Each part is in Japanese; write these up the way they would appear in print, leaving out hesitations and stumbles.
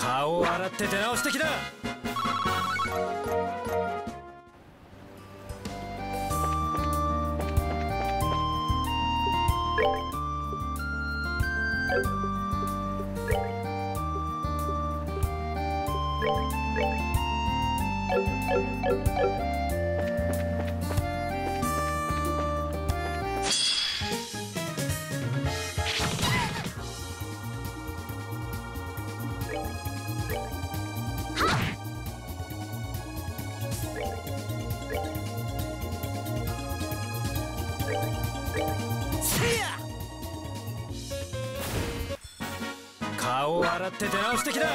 顔を洗って出直す敵だ。顔を洗って出直す敵だ。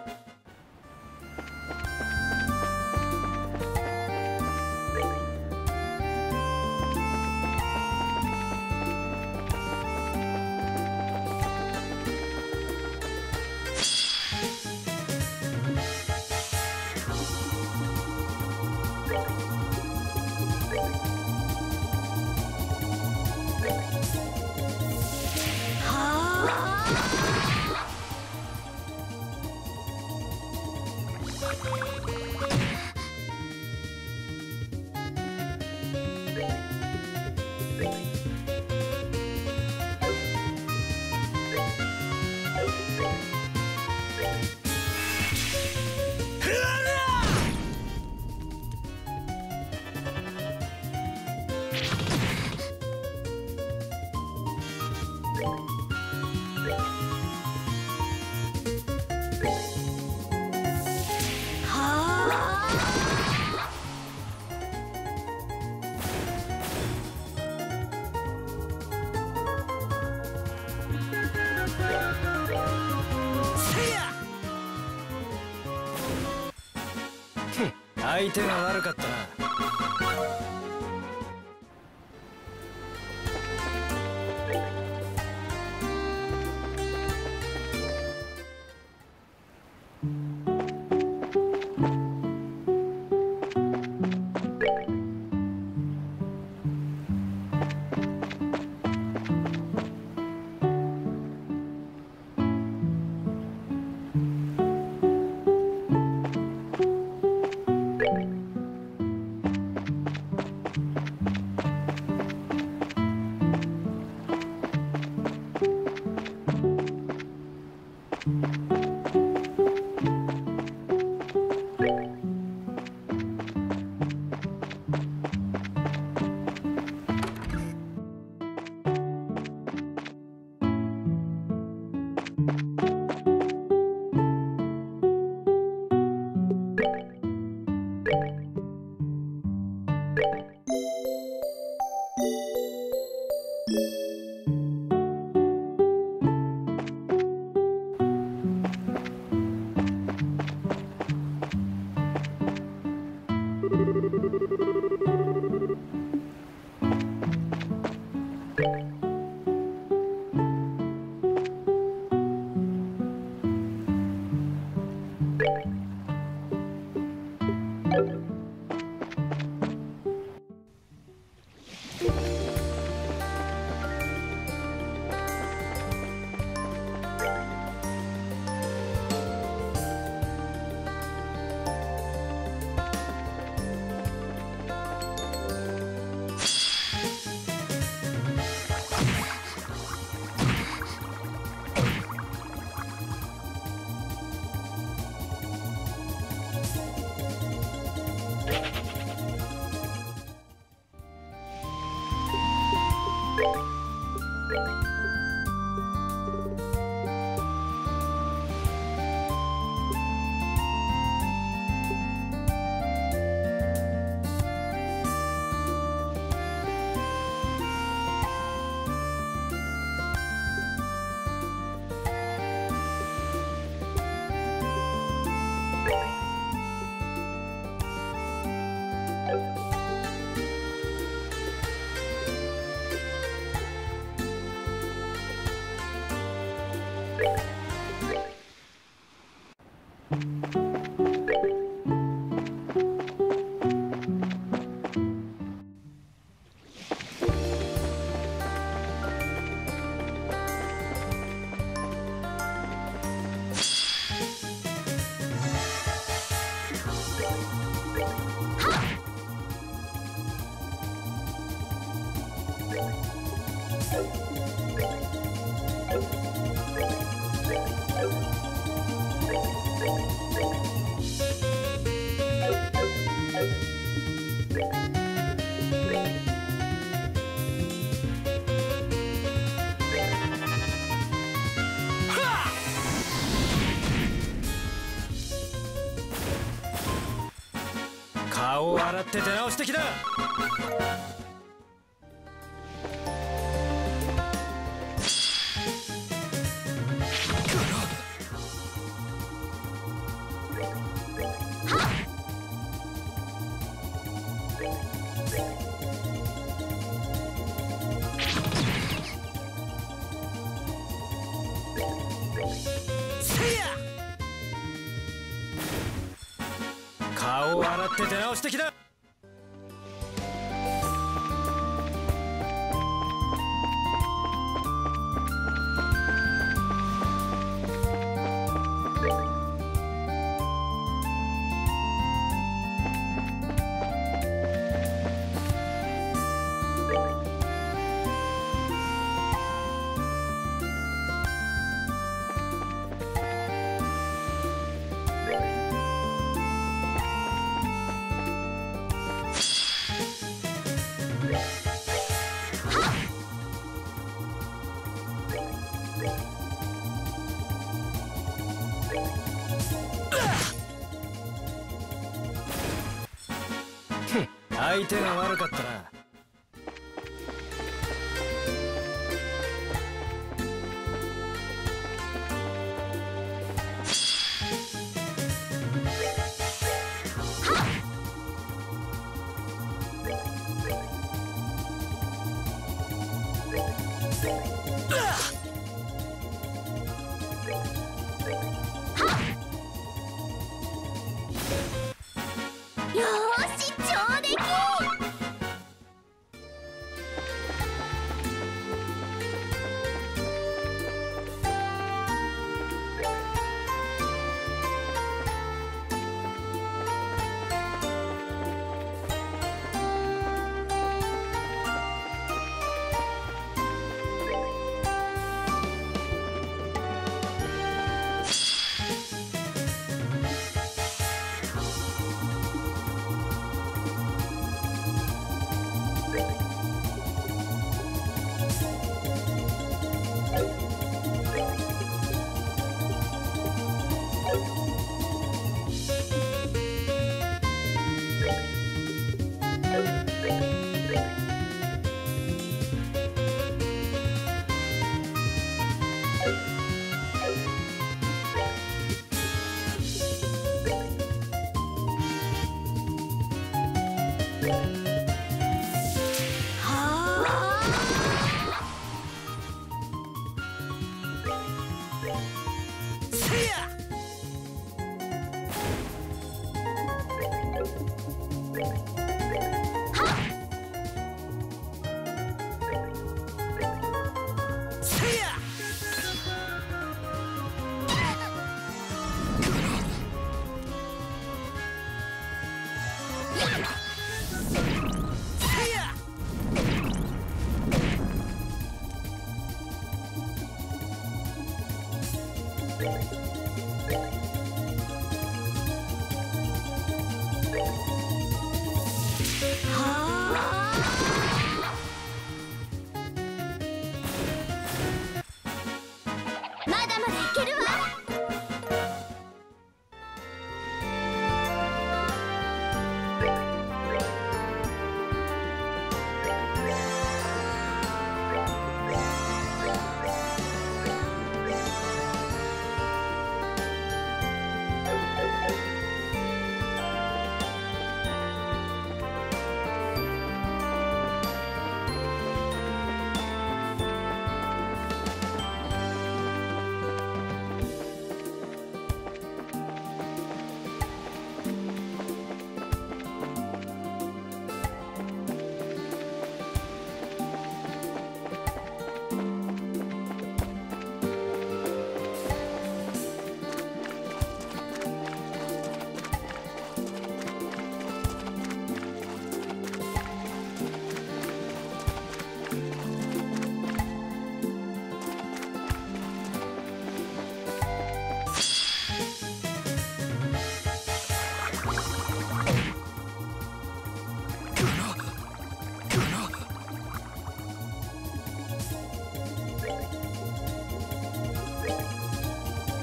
相手が悪かったな。 顔を洗って出直してきな。顔を洗って出直してきな。相手が悪かったな。 よーし、上出来。まだまだいけるわ。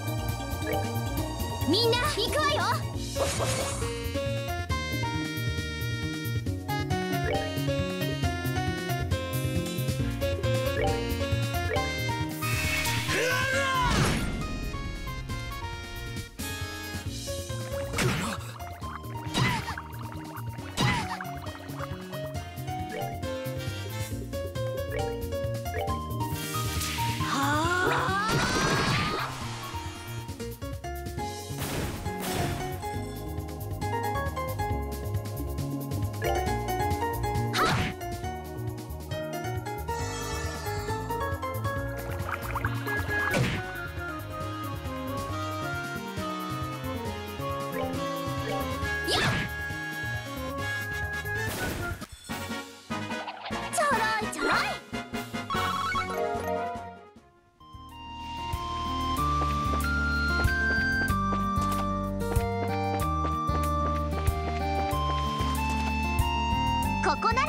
みんな行くわよ。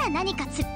ら何かつ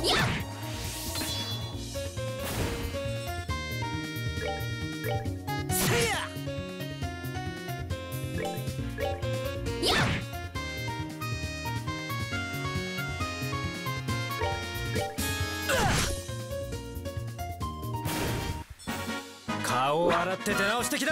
やっせいややっ顔を洗って出直してきな。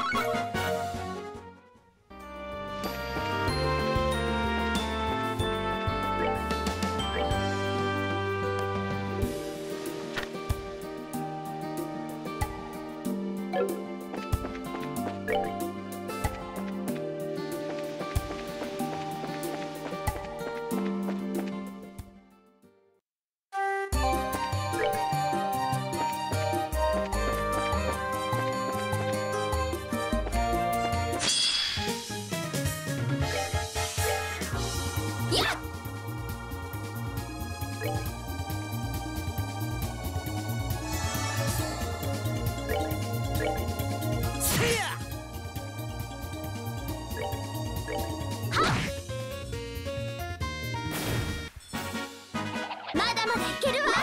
まだまだいけるわ。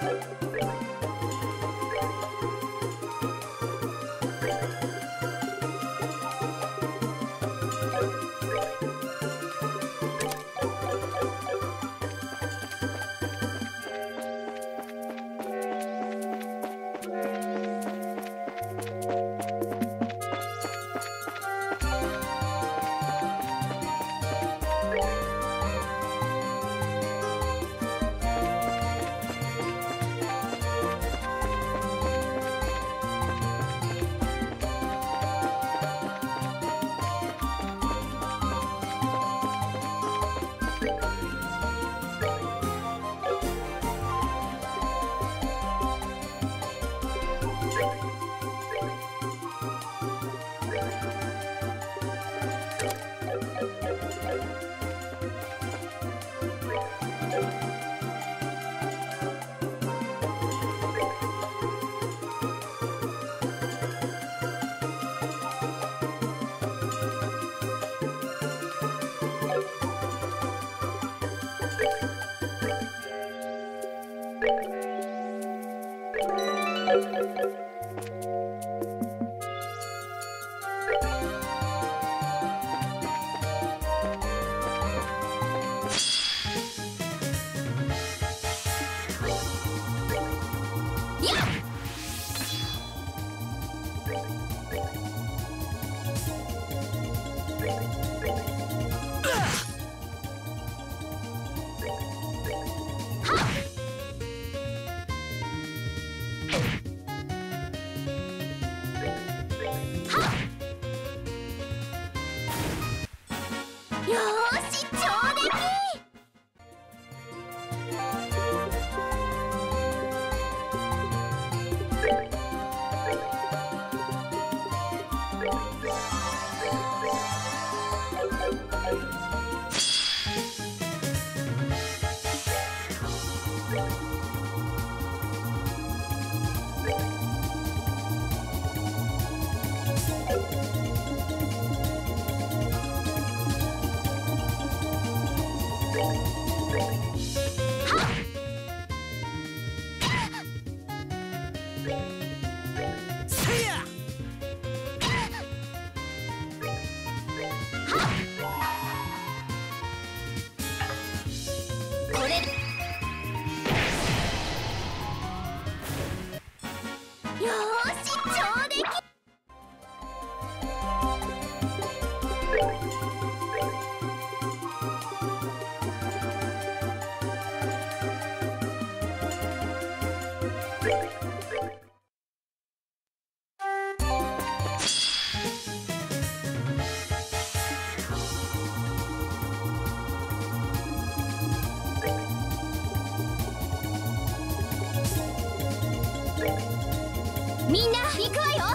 みんな行くわよ。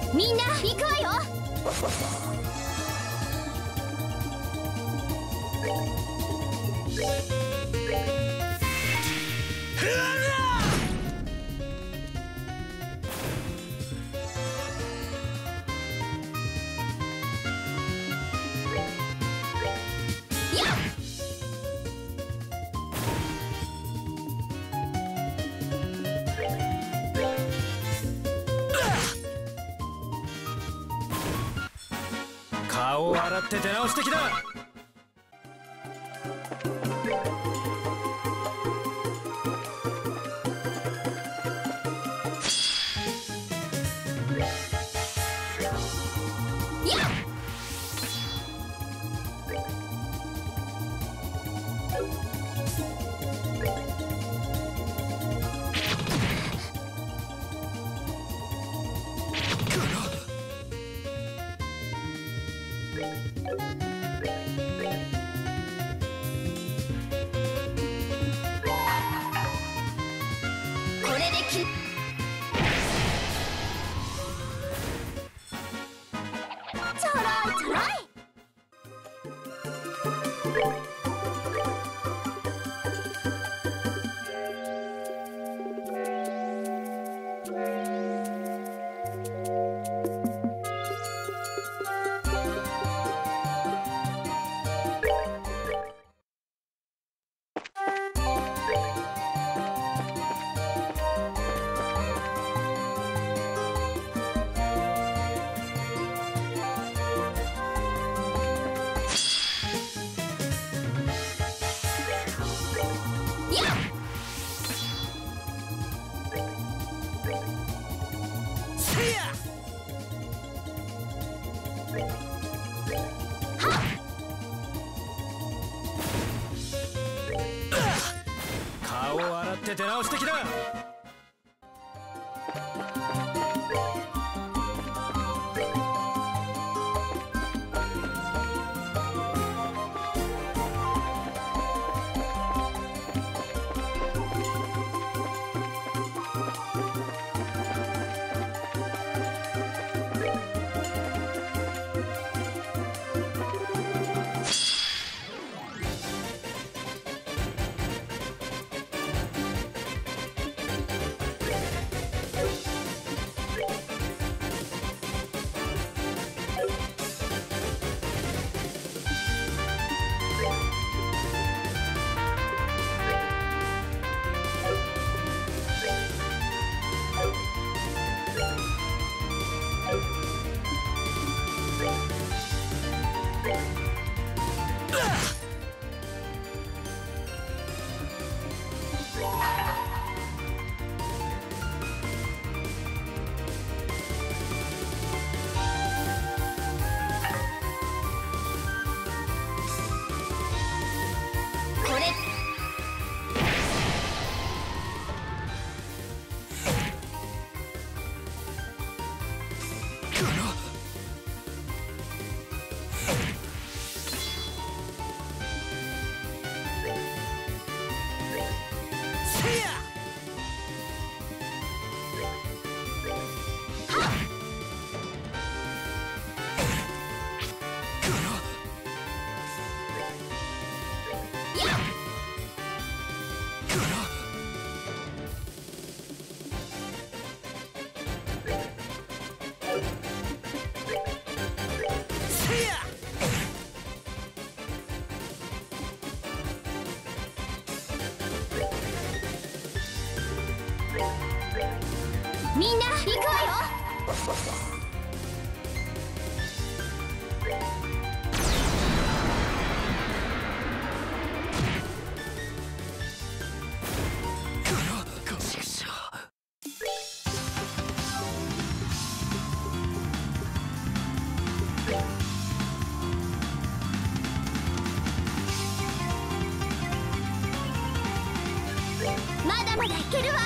みんな行くわよ。 顔を洗って出直してきな。 これできちょろいちょろい。 顔を洗って出直してきな。 みんな行くわよ。まだまだいけるわ。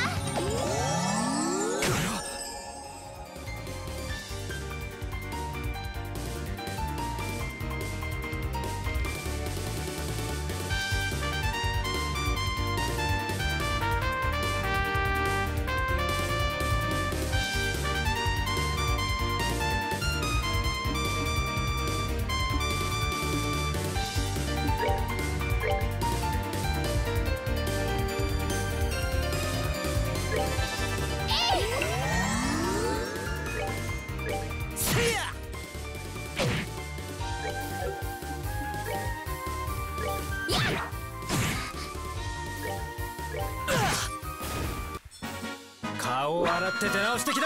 って出直してきな。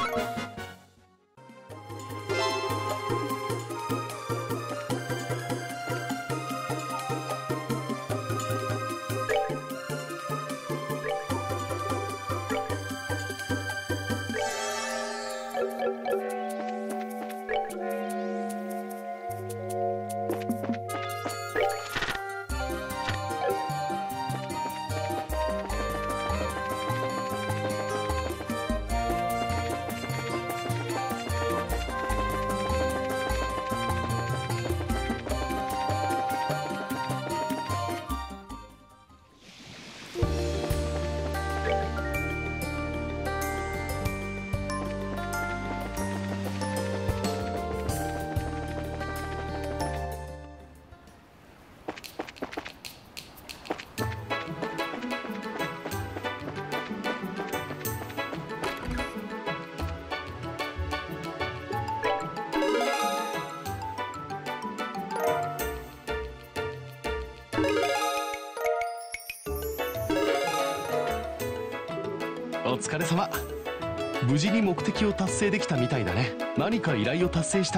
お疲れ様。無事に目的を達成できたみたいだね。何か依頼を達成した？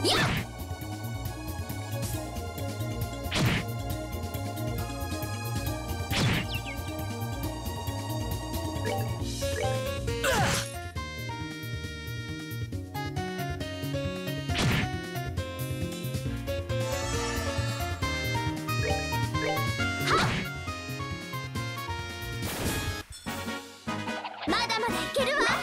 やっまだまだいけるわ。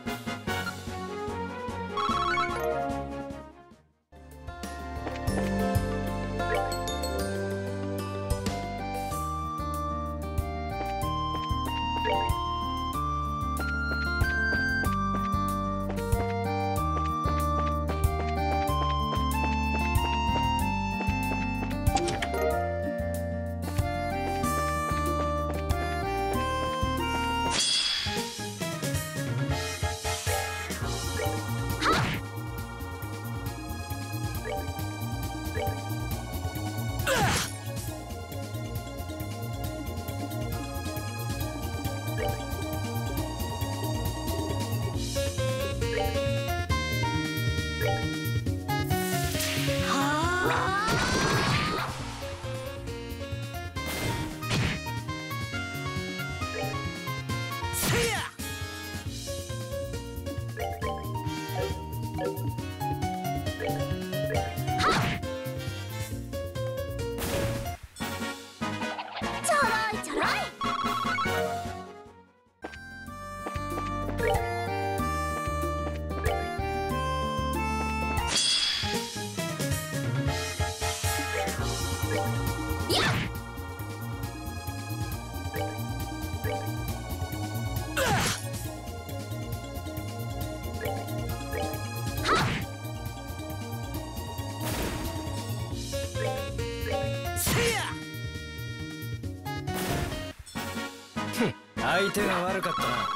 ちょろいちょろい。やっ相手が悪かったな。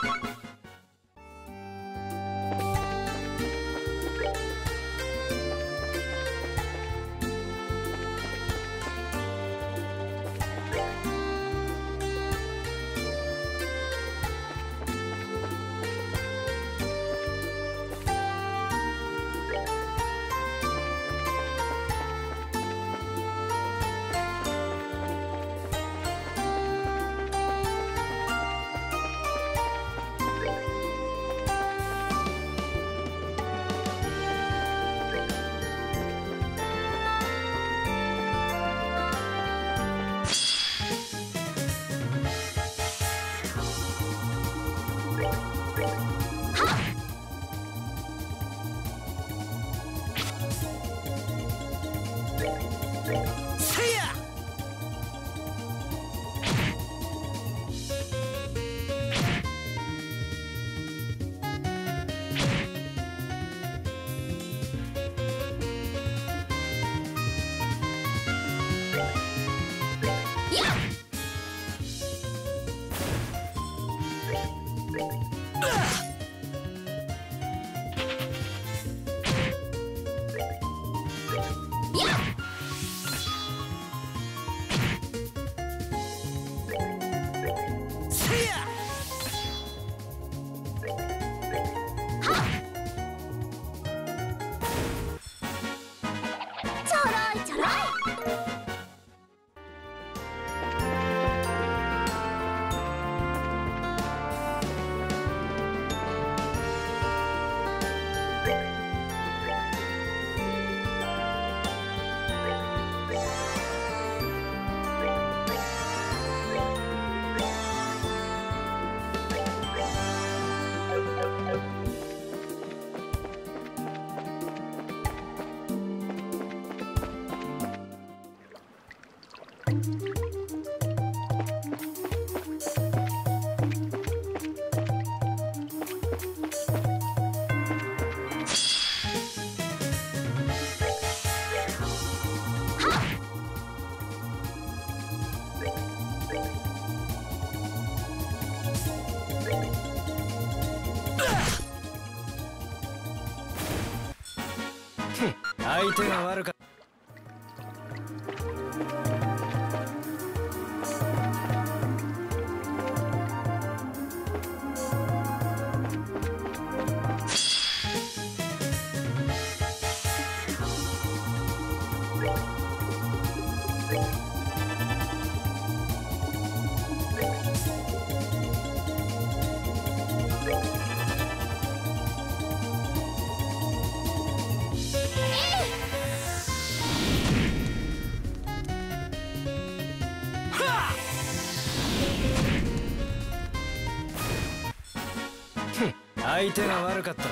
相手が悪かった。 相手が悪かったな。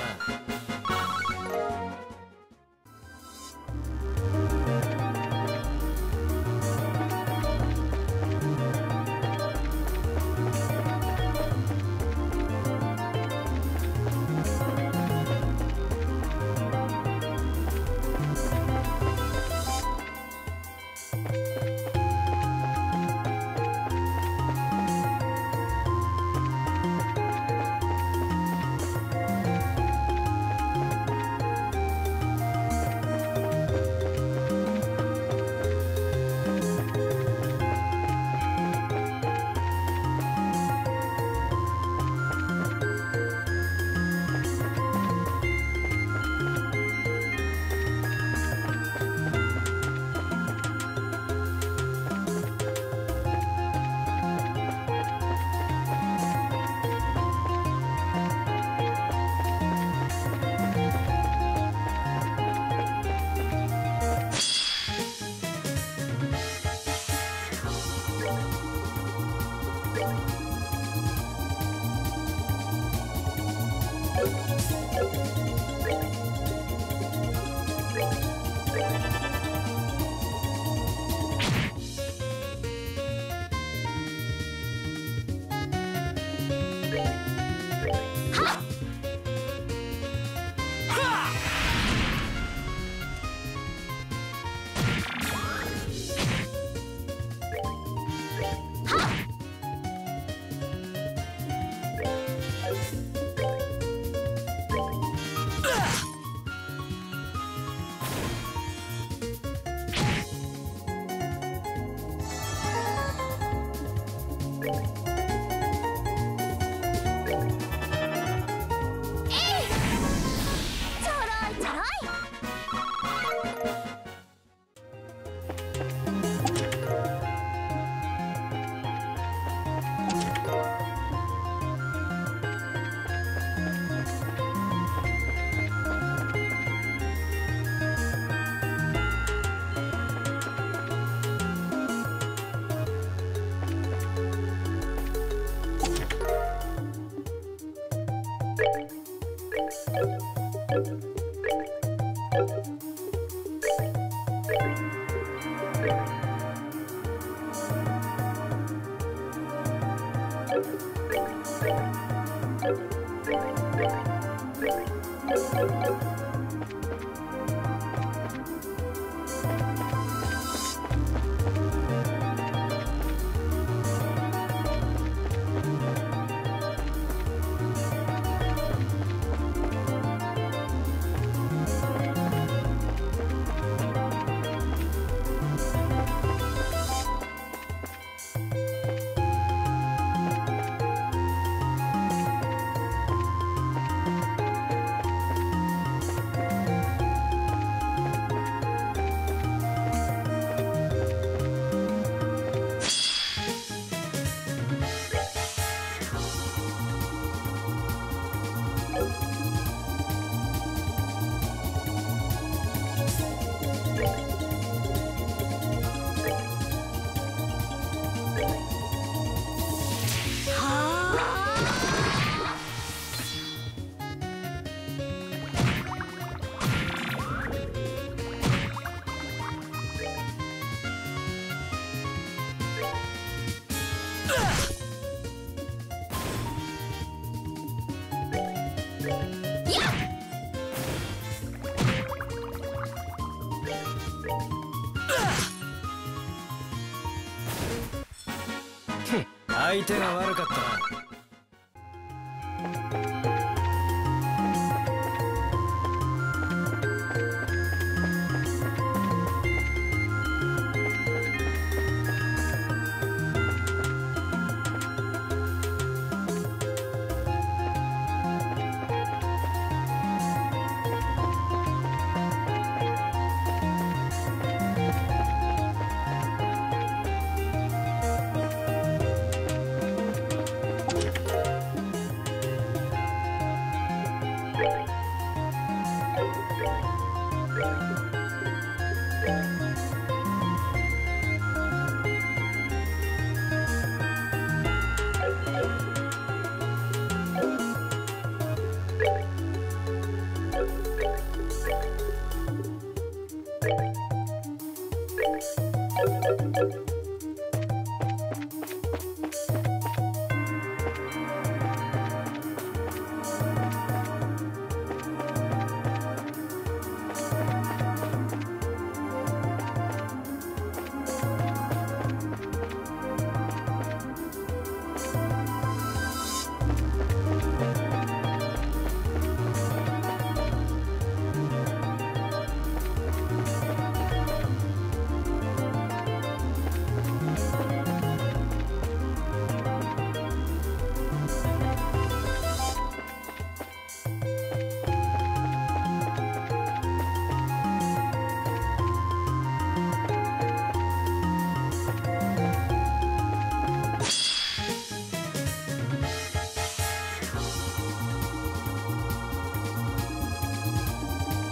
相手が悪かったな。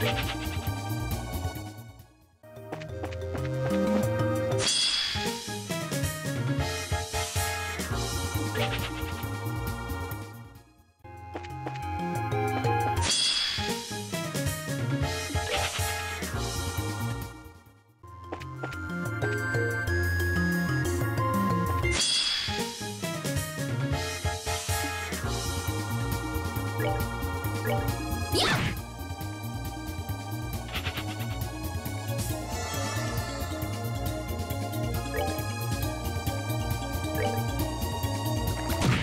やっ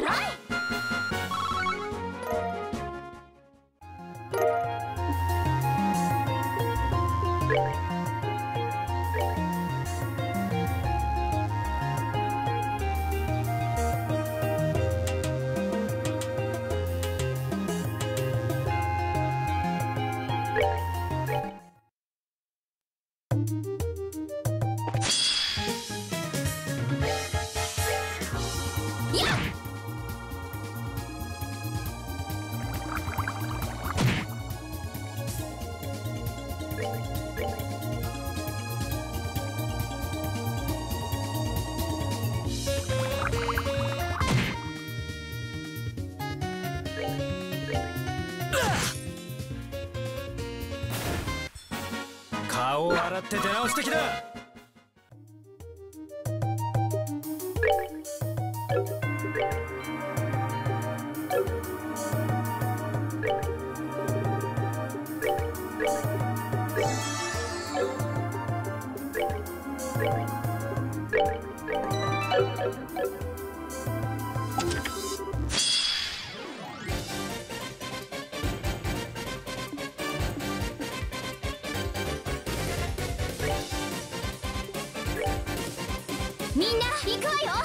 ろい。 顔を洗って出直してきな。 みんな行くわよ。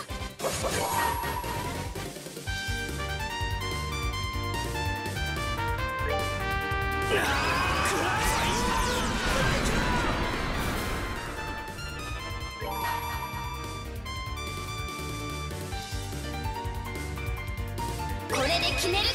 これで決める。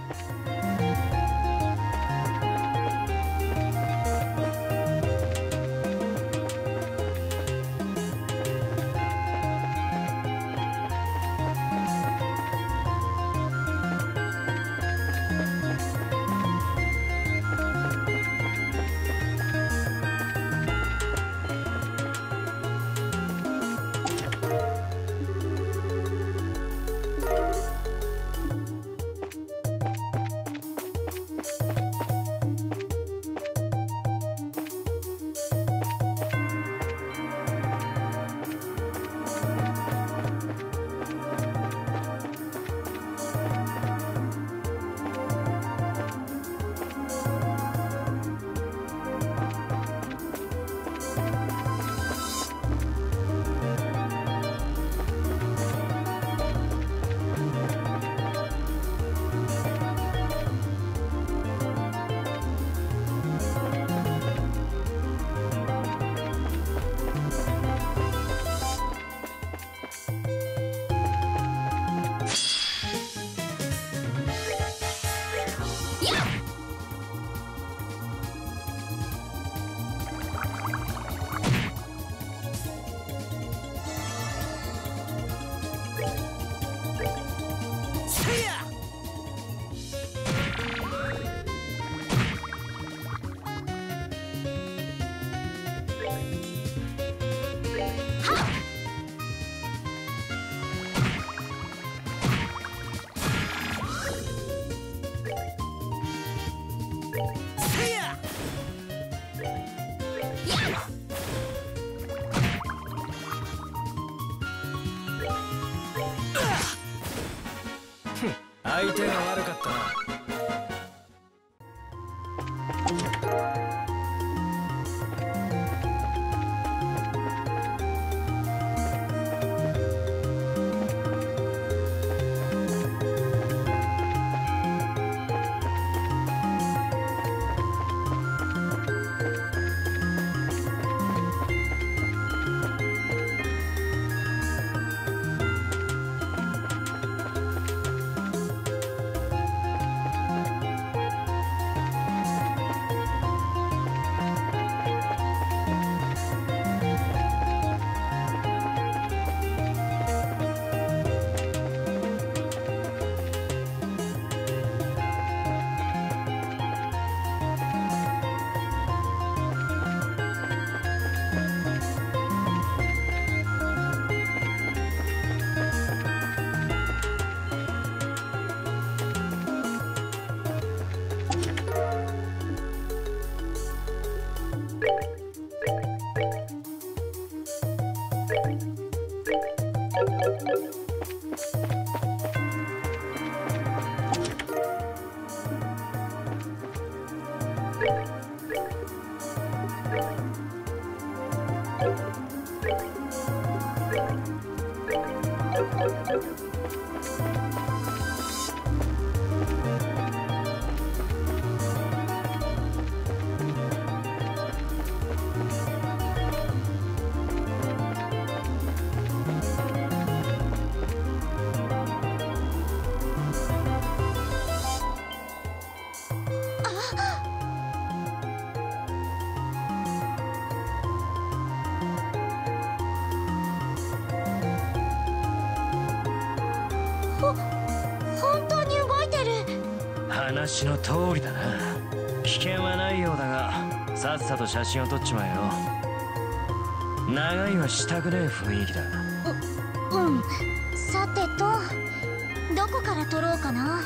相手が悪かったな。 本当に動いてる。 話の通りだな。危険はないようだが、さっさと写真を撮っちまえよ。長居はしたくねえ雰囲気だ。 うん。さてと、どこから撮ろうかな。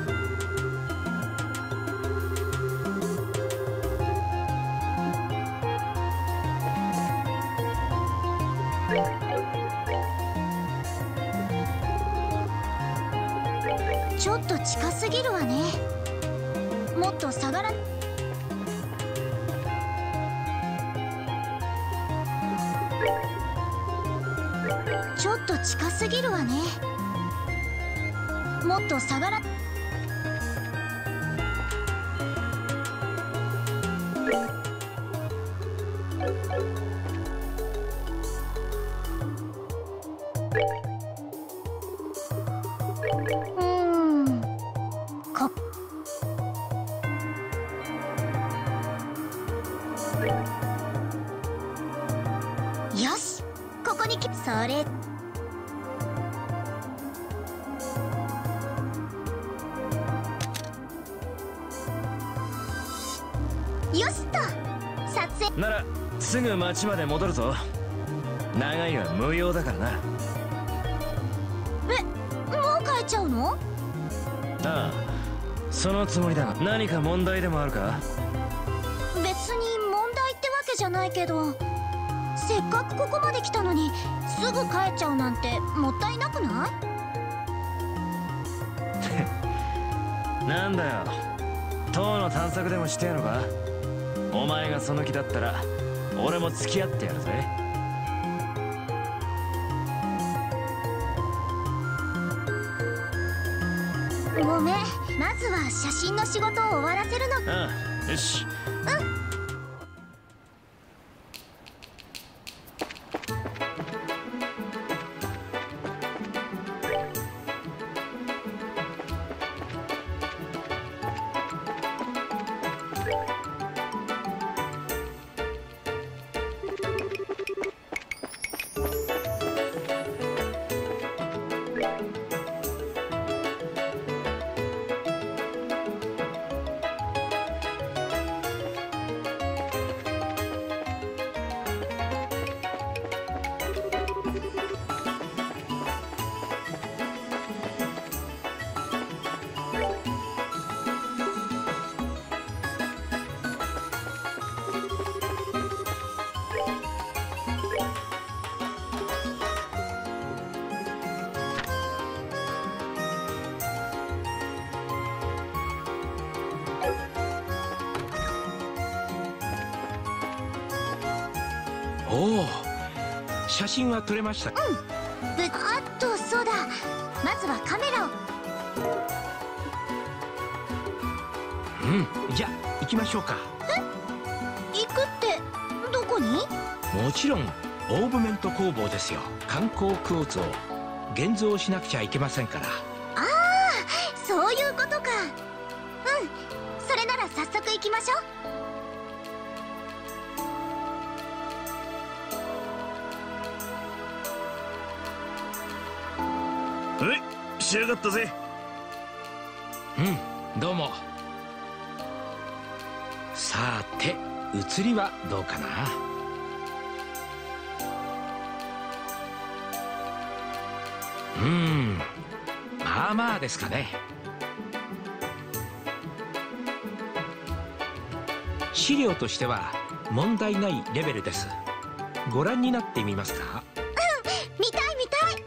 ちょっと近すぎるわね。もっと下がら。ちょっと近すぎるわね。もっと下がら。 それよしと撮影ならすぐ町まで戻るぞ。長いは無用だからな。 もう帰っちゃうの？ ああ、そのつもりだが、何か問題でもあるか？ 別に問題ってわけじゃないけど、せっかくここまで来たのにすぐ帰っちゃうなんてもったいなくない？ なんだよ、塔の探索でもしてやろうか？お前がその気だったら俺も付き合ってやるぜ。 ごめん、まずは写真の仕事を終わらせるの。 ああ、よし。 おお、写真は撮れました。 あとそうだ、まずはカメラを。 じゃあ行きましょうか。 行くってどこに？ もちろんオーブメント工房ですよ。観光クォーツを現像しなくちゃいけませんから。 そういうことか。それなら早速行きましょう。 仕上がったぜ。 どうも。さて写りはどうかな。まあまあですかね。資料としては問題ないレベルです。ご覧になってみますか？ 見たい見たい。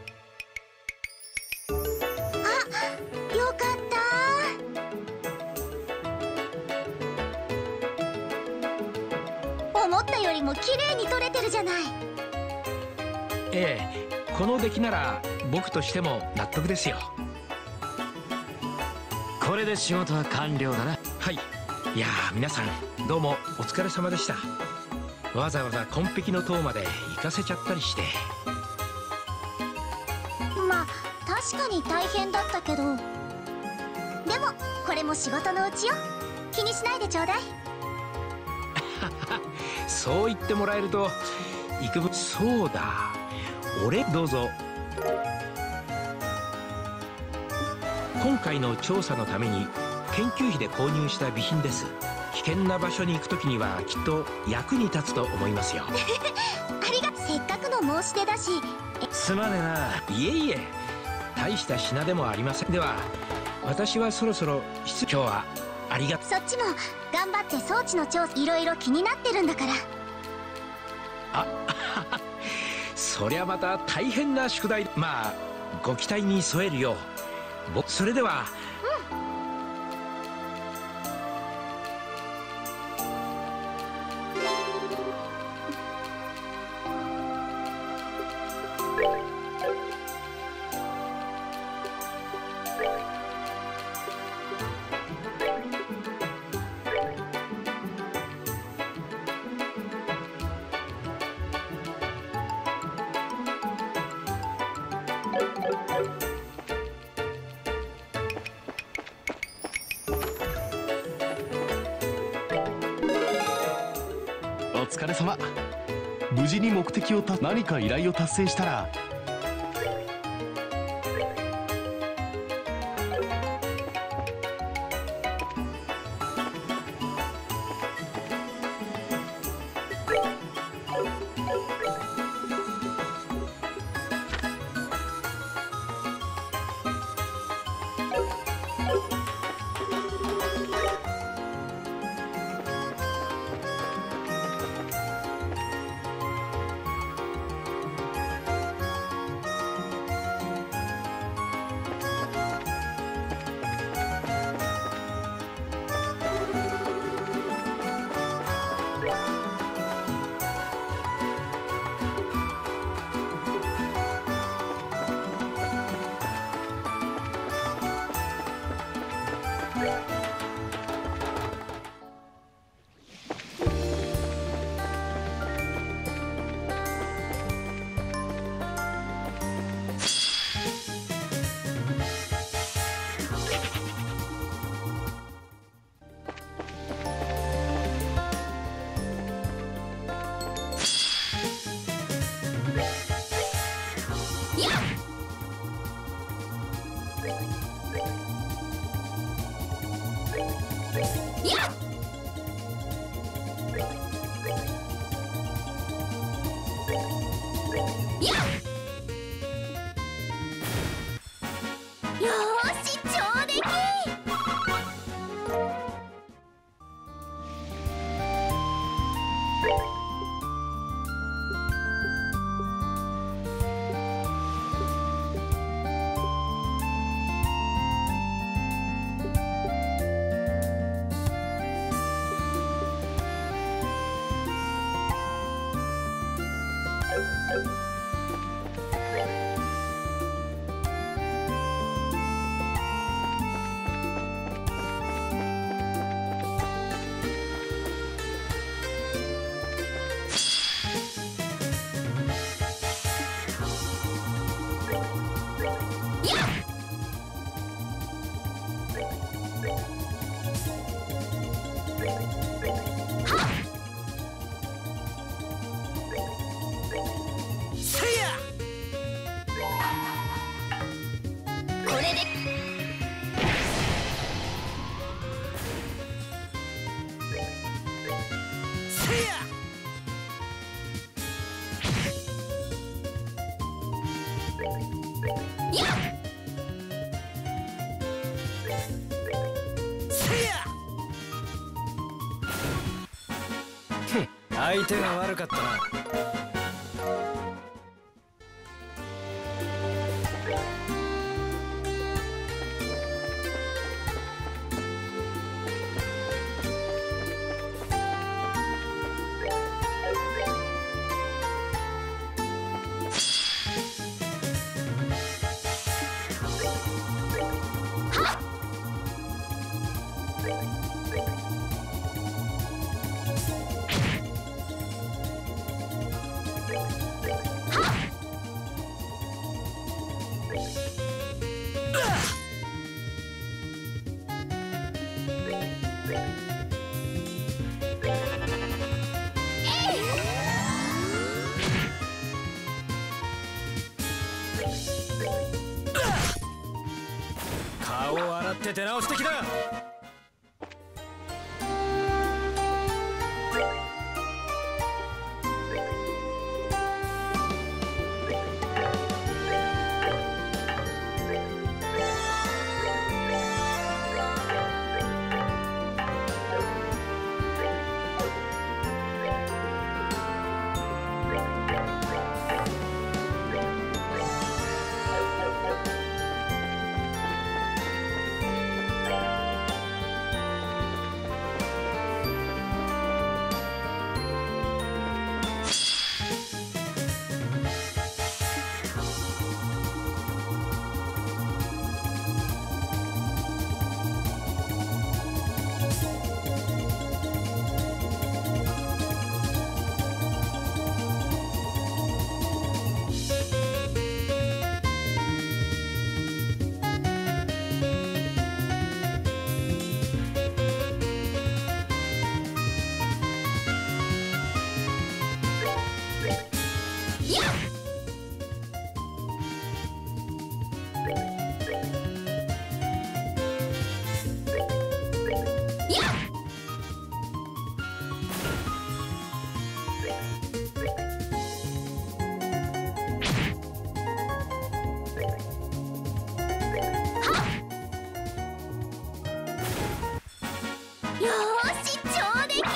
よかった。思ったよりも綺麗に撮れてるじゃない。 ええ、この出来なら僕としても納得ですよ。 これで仕事は完了だな。 はい。いやー、皆さんどうもお疲れ様でした。わざわざ紺碧の塔まで行かせちゃったりして。 まあ確かに大変だったけど、でもこれも仕事のうちよ。気にしないでちょうだい。 そう言ってもらえると幾分。そうだ、俺どうぞ。今回の調査のために研究費で購入した備品です。危険な場所に行く時にはきっと役に立つと思いますよ。 ありがとう。せっかくの申し出だし。 すまねえな。 いえいえ、大した品でもありません。では私はそろそろ今日はありがとう。 そっちも頑張って装置の調査、いろいろ気になってるんだから。 そりゃまた大変な宿題。まあご期待に添えるよう。それでは。 お疲れ様。 無事に目的を何か依頼を達成したら。 相手が悪かったな。顔を洗って出直してきな。 よーし、上出来。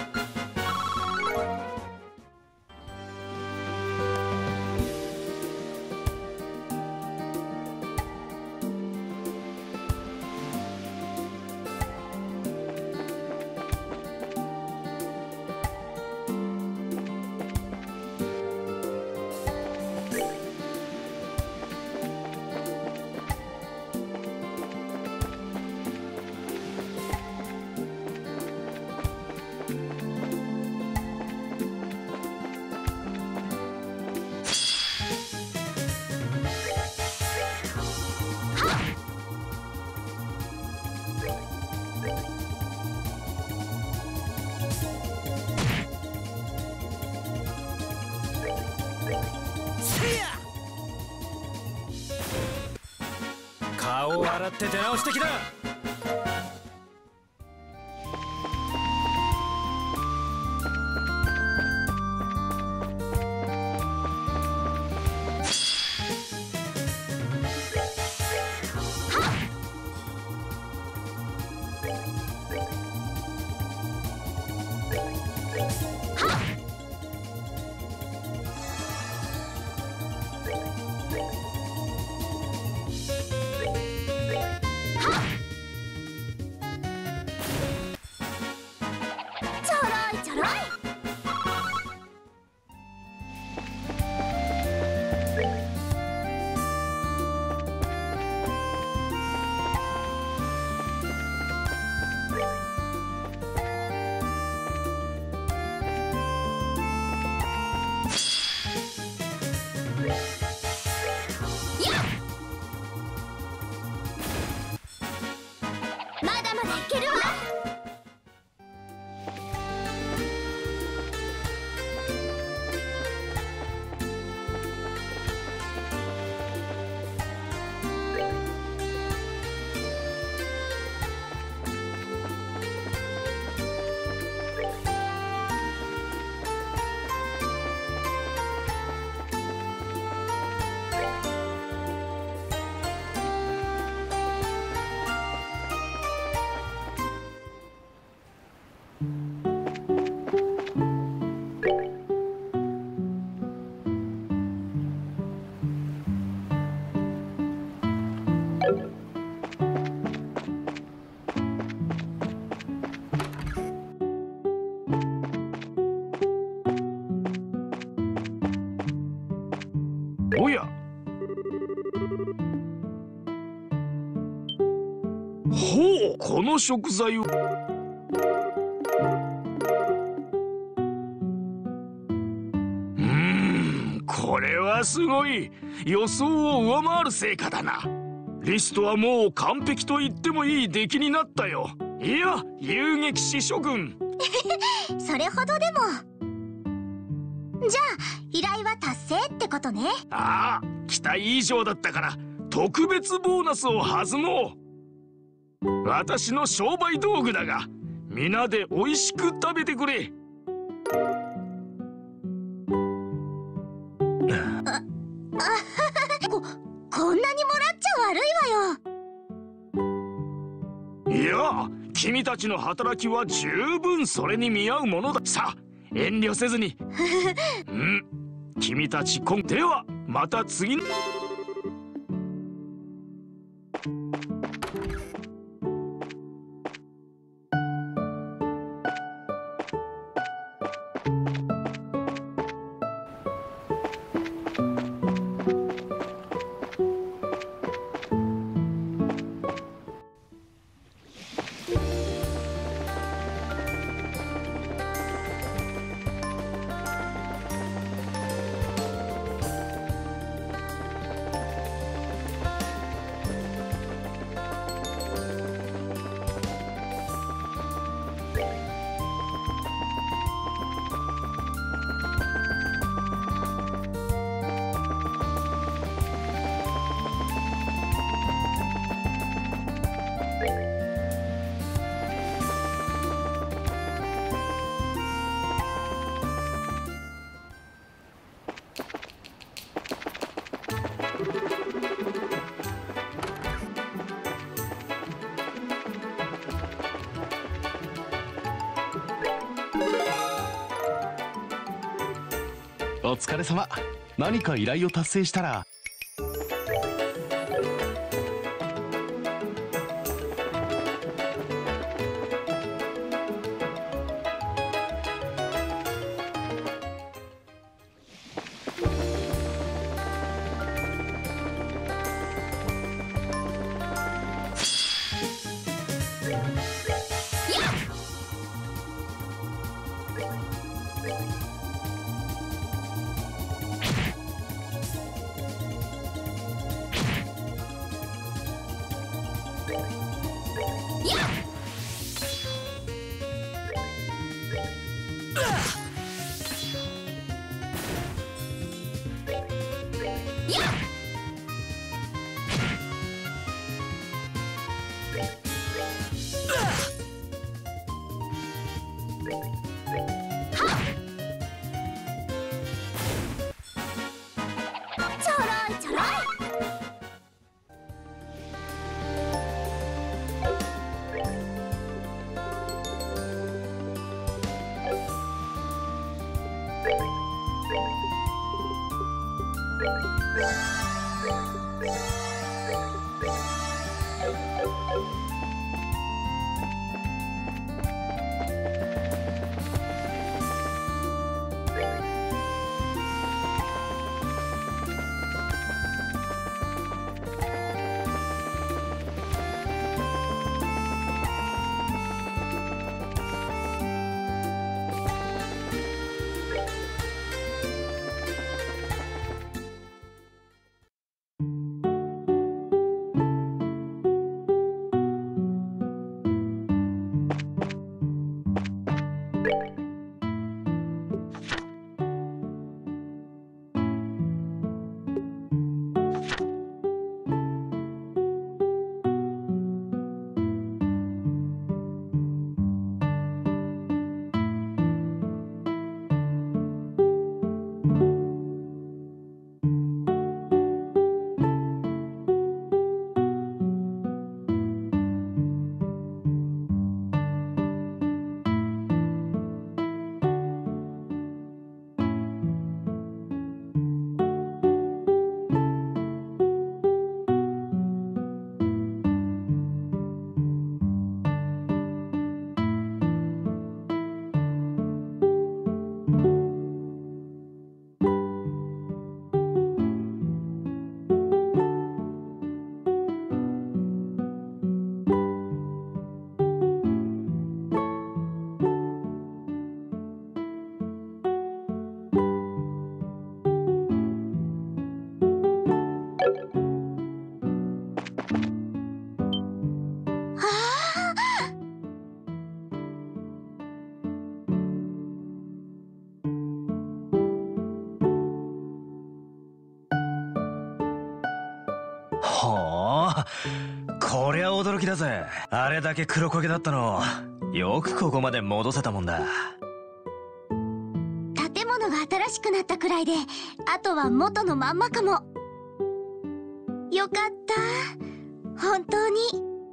顔を洗って出直してきな。 まだまだいけるわ。 おや、ほう、この食材を。これはすごい。予想を上回る成果だな。リストはもう完璧と言ってもいい出来になったよ。いや、遊撃士諸君。 それほどでも。じゃあ依頼は達成ってことね。 ああ、期待以上だったから特別ボーナスを弾もう。私の商売道具だが、皆で美味しく食べてくれ。 こんなにもらっちゃ悪いわよ。 いや、君たちの働きは十分それに見合うものだ。さあ、遠慮せずに。君たちではまた次の。 お疲れ様。何か依頼を達成したら。 ほう、こりゃ驚きだぜ。あれだけ黒焦げだったのよくここまで戻せたもんだ。 建物が新しくなったくらいで、あとは元のまんまかも。よかった、本当に。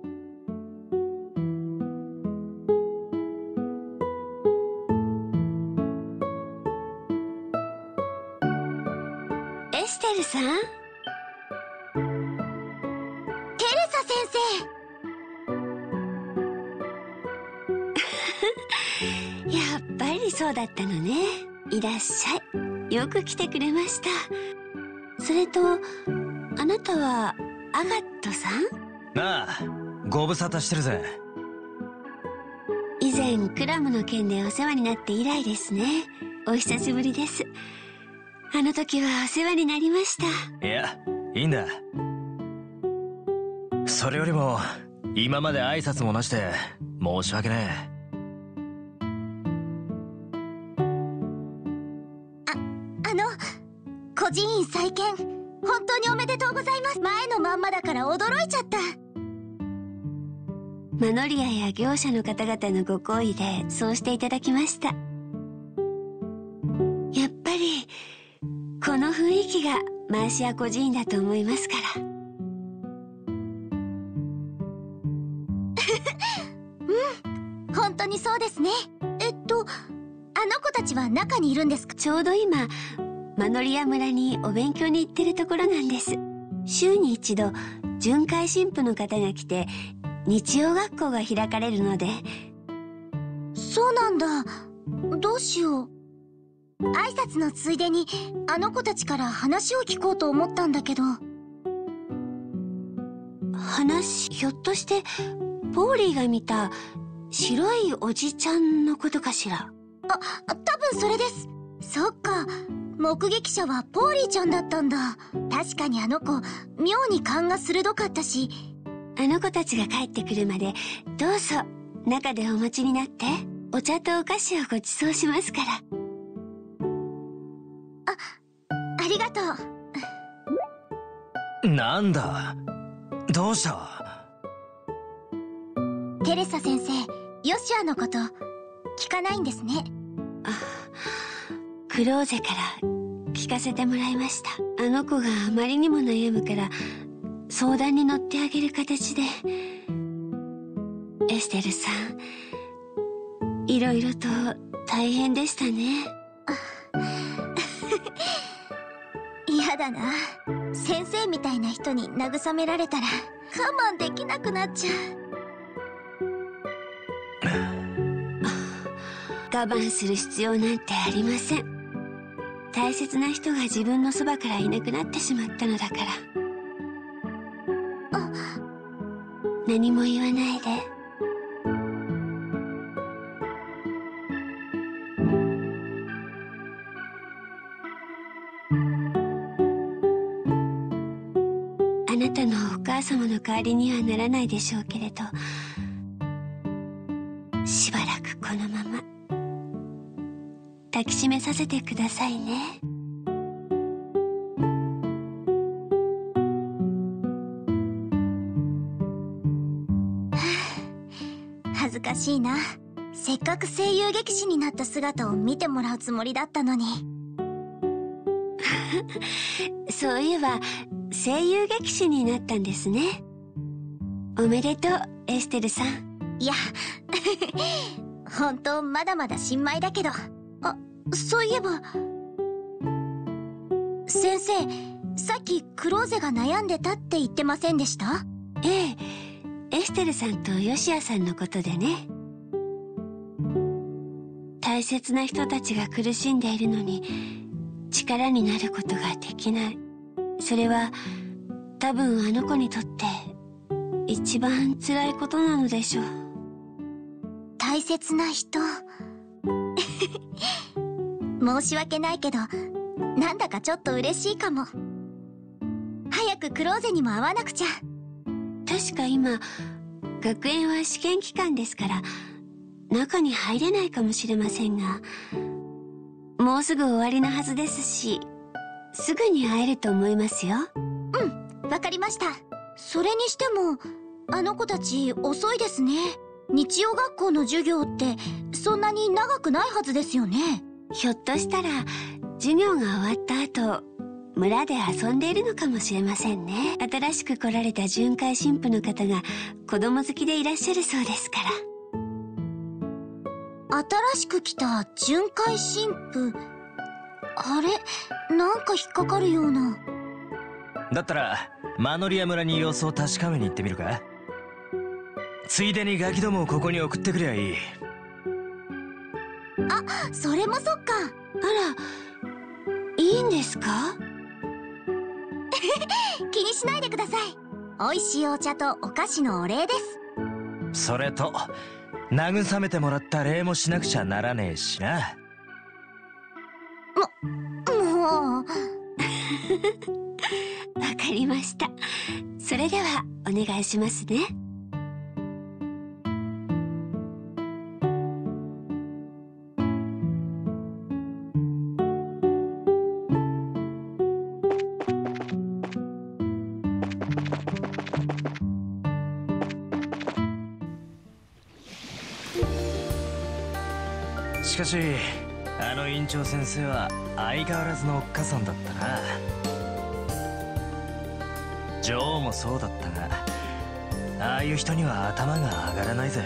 エステルさん、テレサ先生。やっぱりそうだったのね。いらっしゃい。よく来てくれました。それと、あなたはアガットさん？ ああ、ご無沙汰してるぜ。 以前クラムの件でお世話になって以来ですね。お久しぶりです。あの時はお世話になりました。 いや、いいんだ。それよりも今まで挨拶もなしで申し訳ねえ。 孤児院再建、本当におめでとうございます。前のまんまだから驚いちゃった。マノリアや業者の方々のご厚意でそうしていただきました。やっぱりこの雰囲気がマーシア孤児院だと思いますから。うん、本当にそうですね。あの子たちは中にいるんですか？ちょうど今マノリア村にお勉強に行ってるところなんです。週に一度巡回神父の方が来て日曜学校が開かれるので。 そうなんだ。どうしよう。挨拶のついでにあの子たちから話を聞こうと思ったんだけど。 話、ひょっとしてポーリーが見た白いおじちゃんのことかしら。 多分それです。そっか、目撃者はポーリーちゃんだったんだ。確かにあの子妙に勘が鋭かったし。 あの子たちが帰ってくるまでどうぞ中でお待ちになって。お茶とお菓子をご馳走しますから。 ありがとう。なんだ、どうした？ テレサ先生、ヨシアのこと聞かないんですね。 クローゼから聞かせてもらいました。あの子があまりにも悩むから相談に乗ってあげる形で。エステルさん、いろいろと大変でしたね。 嫌だな。先生みたいな人に慰められたら我慢できなくなっちゃう。我慢する必要なんてありません。大切な人が自分のそばからいなくなってしまったのだから。何も言わないで。あなたのお母様の代わりにはならないでしょうけれど、しばらくこのまま抱きしめさせてくださいね。 恥ずかしいな。せっかく声優劇士になった姿を見てもらうつもりだったのに。 そういえば声優劇士になったんですね。おめでとう、エステルさん。 いや本当まだまだ新米だけど。そういえば先生、さっきクローゼが悩んでたって言ってませんでした？ ええ、エステルさんとヨシアさんのことでね。大切な人たちが苦しんでいるのに力になることができない。それは多分あの子にとって一番辛いことなのでしょう。 大切な人申し訳ないけどなんだかちょっと嬉しいかも。早くクローゼにも会わなくちゃ。 確か今学園は試験期間ですから中に入れないかもしれませんが、もうすぐ終わりなはずですし、すぐに会えると思いますよ。 うん、わかりました。それにしてもあの子たち遅いですね。日曜学校の授業ってそんなに長くないはずですよね。 ひょっとしたら授業が終わった後村で遊んでいるのかもしれませんね。新しく来られた巡回神父の方が子供好きでいらっしゃるそうですから。 新しく来た巡回神父、あれ、なんか引っかかるような。 だったらマノリア村に様子を確かめに行ってみるか。ついでにガキどもをここに送ってくりゃいい。 それもそっか。 あら、いいんですか？ 気にしないでください。美味しいお茶とお菓子のお礼です。 それと慰めてもらった礼もしなくちゃならねえしな。 もうわかりました。それではお願いしますね。 しかしあの院長先生は相変わらずのおっかさんだったな。ジョーもそうだったが、ああいう人には頭が上がらないぜ。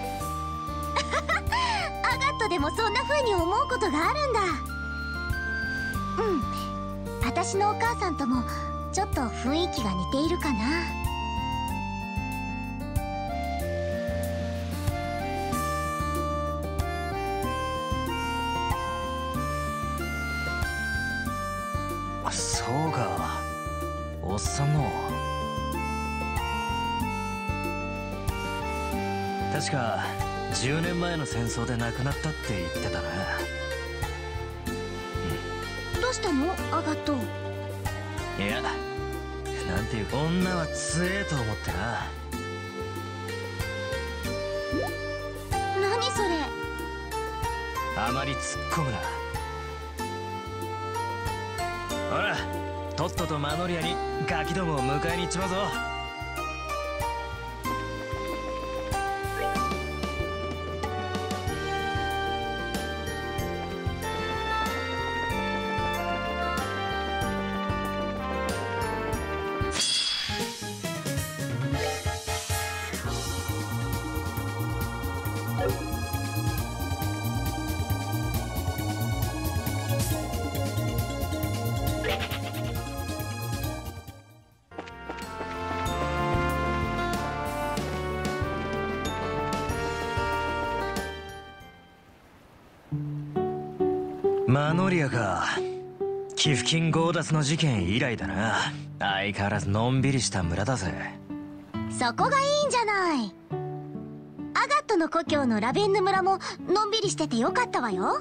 アガットでもそんな風に思うことがあるんだ。 私のお母さんともちょっと雰囲気が似ているかな。 そうか、おっさんの。確か10年前の戦争で亡くなったって言ってたな。 どうしたのアガト？ いや、なんていうか、女は強えと思ってな。 何それ？ あまり突っ込むな。ほら、とっととマノリアにガキどもを迎えに行っちまうぞ。マノリアか。寄付金強奪の事件以来だな。相変わらずのんびりした村だぜ。 そこがいいんじゃない。アガットの故郷のラベンヌ村ものんびりしててよかったわよ。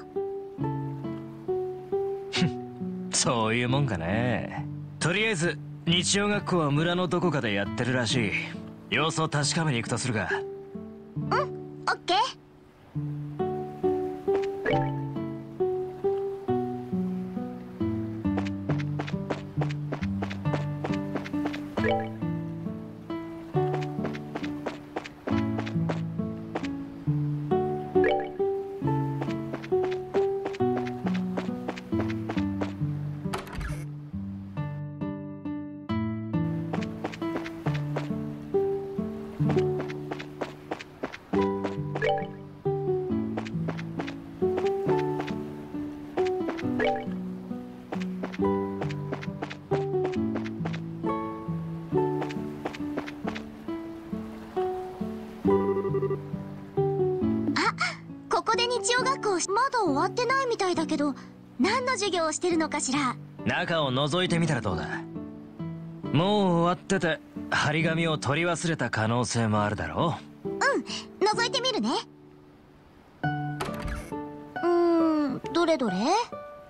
そういうもんかね。とりあえず日曜学校は村のどこかでやってるらしい。様子を確かめに行くとするか。 オッケー。日曜学校まだ終わってないみたいだけど、何の授業をしてるのかしら。 中を覗いてみたらどうだ。もう終わってて張り紙を取り忘れた可能性もあるだろう。 覗いてみるね。どれどれ。あれ、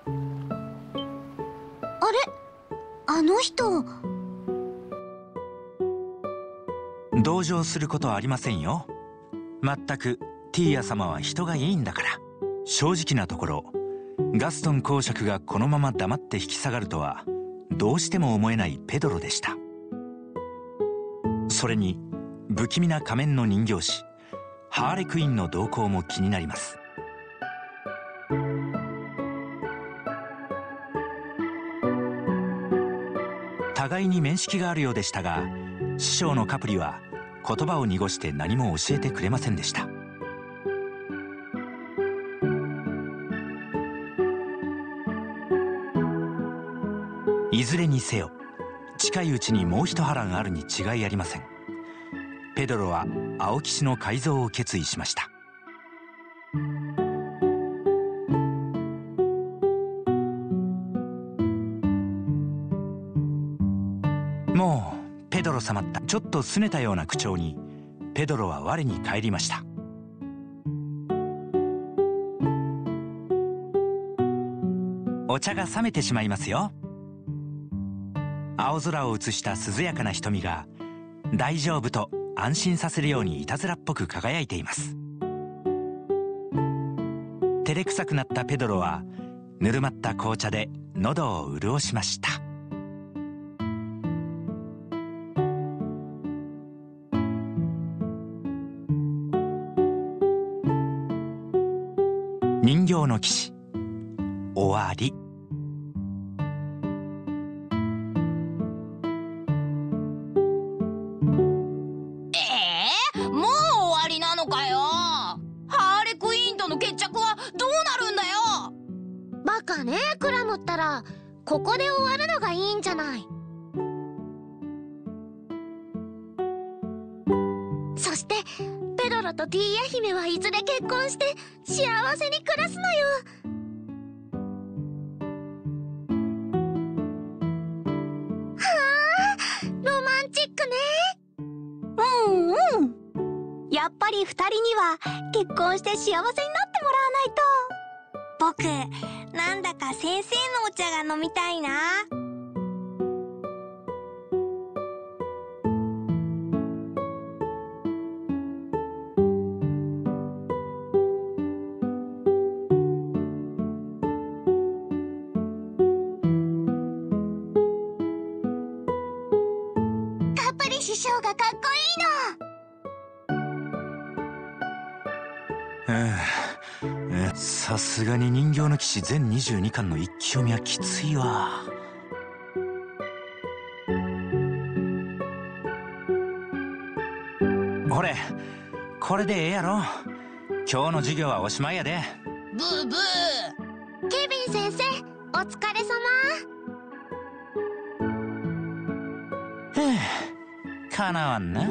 あの人。 同情することはありませんよ。まったくティーヤ様は人がいいんだから。正直なところ、ガストン公爵がこのまま黙って引き下がるとはどうしても思えないペドロでした。それに不気味な仮面の人形師ハーレクインの動向も気になります。互いに面識があるようでしたが、師匠のカプリは言葉を濁して何も教えてくれませんでした。いずれにせよ近いうちにもう一波乱あるに違いありません。ペドロは青騎士の改造を決意しました。もうペドロ様ったちょっと拗ねたような口調にペドロは我に返りました。お茶が冷めてしまいますよ。青空を映した涼やかな瞳が大丈夫と安心させるようにいたずらっぽく輝いています。照れくさくなったペドロはぬるまった紅茶で喉を潤しました。人形の騎士終わり。 もう終わりなのかよ。ハーレクイーンとの決着はどうなるんだよ。 バカねクラムったら。 ここで終わるのがいいんじゃない。そしてペドロとティーヤ姫はいずれ結婚して幸せに暮らすのよ。はあ、ロマンチックね。やっぱり二人には結婚して幸せになってもらわないと。僕、なんだか先生のお茶が飲みたいな。カプリ師匠がかっこいいの。 さすがに人形の騎士全22巻の一気読みはきついわ。ほれ、これでええやろ。今日の授業はおしまいやで。 ブーブー。 ケビン先生、お疲れ様。 かなわんな。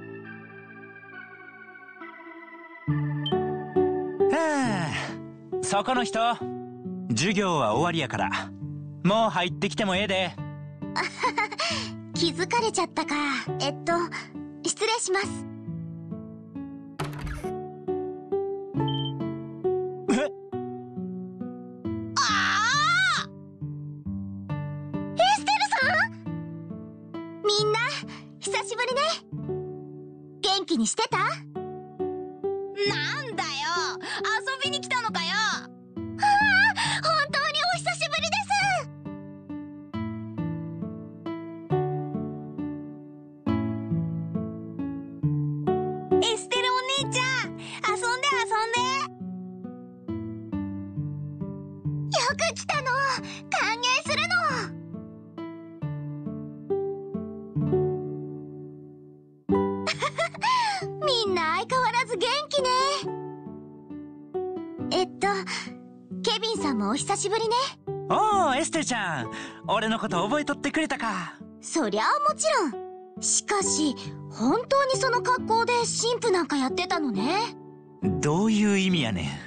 そこの人、授業は終わりやからもう入ってきてもええで。 気づかれちゃったか。失礼します。エステルさん、みんな久しぶりね。元気にしてた？ なんだよ、遊びに来たのかよ。 本当にお久しぶりです。エステルお姉ちゃん、遊んで。よく来たの。歓迎するの。みんな相変わらず元気ね。ケビンさんもお久しぶりね。 おー、エステルちゃん、俺のこと覚えとってくれたか。 そりゃあもちろん。しかし本当にその格好で神父なんかやってたのね。 どういう意味やね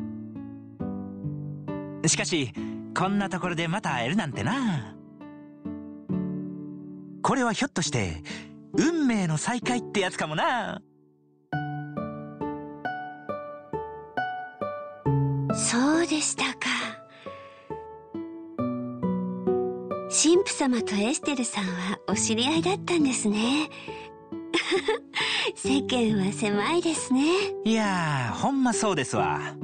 ん。しかしこんなところでまた会えるなんてな。これはひょっとして運命の再会ってやつかもな。 そうでしたか。神父様とエステルさんはお知り合いだったんですね。世間は狭いですね。 いやー、ほんまそうですわ。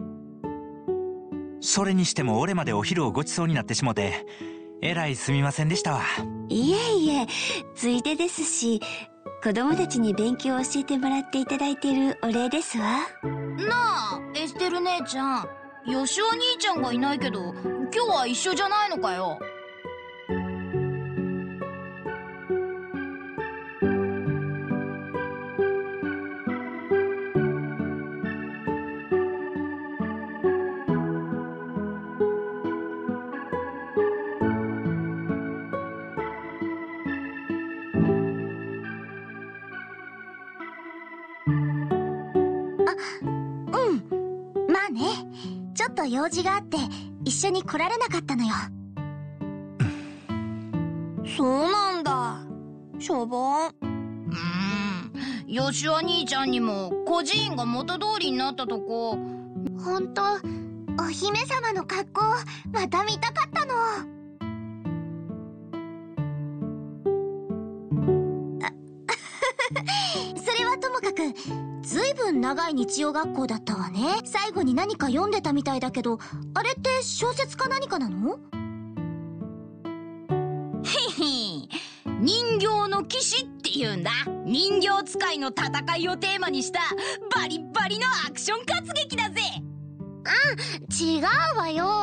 それにしても俺までお昼をごちそうになってしもてえらいすみませんでしたわ。 いえいえ、ついでですし、子供たちに勉強を教えてもらっていただいているお礼ですわ。 なあ、エステル姉ちゃん、ヨシオ兄ちゃんがいないけど今日は一緒じゃないのかよ。 まあね、ちょっと用事があって一緒に来られなかったのよ。 そうなんだ。しょぼん。ヨシオ兄ちゃんにも孤児院が元通りになったとこ。 ほんと、お姫様の格好また見たかったの。それはともかく、ずいぶん長い日曜学校だったわね。最後に何か読んでたみたいだけど、あれって小説か何かなの？ 人形の騎士っていうんだ。人形使いの戦いをテーマにしたバリバリのアクション活劇だぜ。 違うわよ。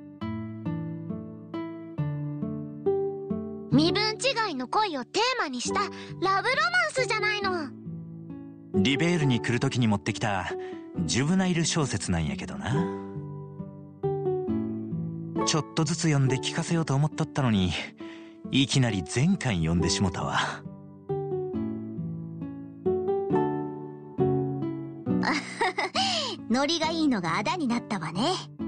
身分違いの恋をテーマにしたラブロマンスじゃないの。 リベールに来る時に持ってきたジュブナイル小説なんやけどな。ちちょっとずつ読んで聞かせようと思っとったのに、いきなり全巻読んでしもたわ。 ノリがいいのがあだになったわね。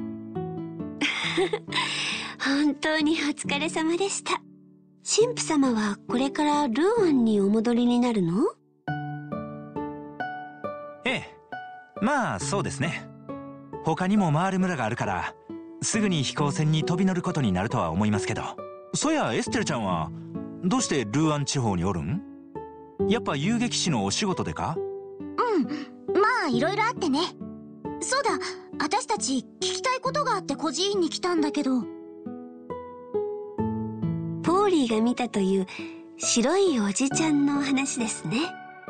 本当にお疲れ様でした。神父様はこれからルーアンにお戻りになるの？ ええ、まあそうですね。他にも回る村があるからすぐに飛行船に飛び乗ることになるとは思いますけど。そやエステルちゃんはどうしてルーアン地方におるん？やっぱ遊撃士のお仕事でか？ うん、まあいろいろあってね。そうだ、私たち聞きたいことがあって孤児院に来たんだけど。 ポーリーが見たという白いおじちゃんの話ですね。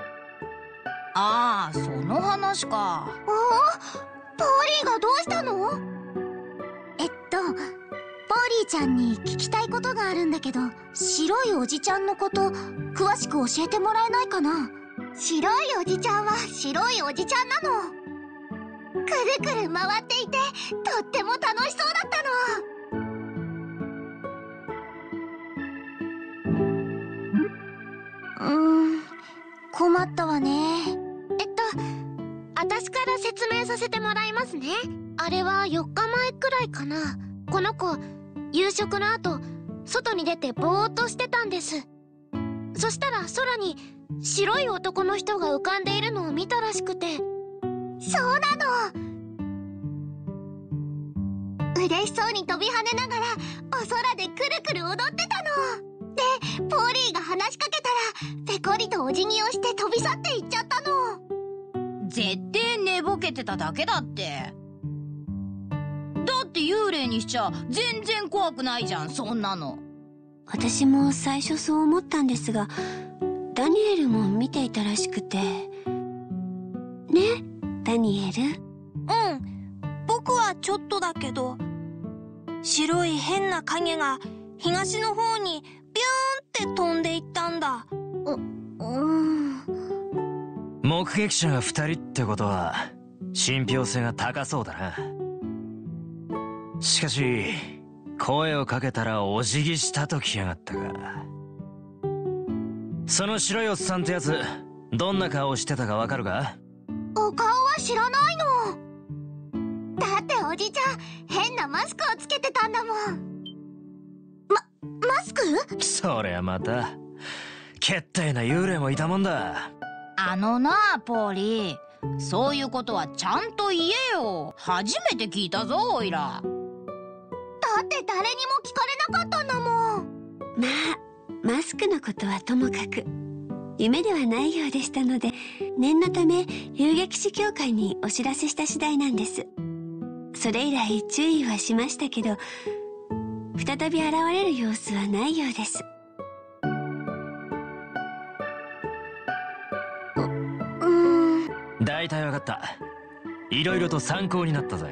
ああ、その話か。 ポーリーがどうしたの？ポーリーちゃんに聞きたいことがあるんだけど、白いおじちゃんのこと詳しく教えてもらえないかな？白いおじちゃんは白いおじちゃんなの。くるくる回っていてとっても楽しそうだったの。困ったわね。 私から説明させてもらいますね。あれは4日前くらいかな。この子、夕食の後、外に出てぼーっとしてたんです。そしたら空に白い男の人が浮かんでいるのを見たらしくて。 そうなの。嬉しそうに飛び跳ねながらお空でくるくる踊ってたの。で、ポーリーが話しかけたらペコリとお辞儀をして飛び去っていっちゃったの。 絶対寝ぼけてただけだって。だって幽霊にしちゃ全然怖くないじゃん、そんなの。 私も最初そう思ったんですが、ダニエルも見ていたらしくて。ね、ダニエル？ うん、僕はちょっとだけど、白い変な影が東の方にビューンって飛んでいったんだ。 目撃者が2人ってことは信憑性が高そうだな。しかし声をかけたらお辞儀したときやがったか。その白いおっさんってやつ、どんな顔してたかわかるか？ お顔は知らないの。だっておじちゃん変なマスクをつけてたんだもん。マスク？ そりゃまたけったいな幽霊もいたもんだ。 なあポーリー、そういうことはちゃんと言えよ。初めて聞いたぞおいら。 だって誰にも聞かれなかったんだもん。 まあマスクのことはともかく夢ではないようでしたので、念のため遊撃士協会にお知らせした次第なんです。それ以来注意はしましたけど、再び現れる様子はないようです。 大体わかった。いろいろと参考になったぜ。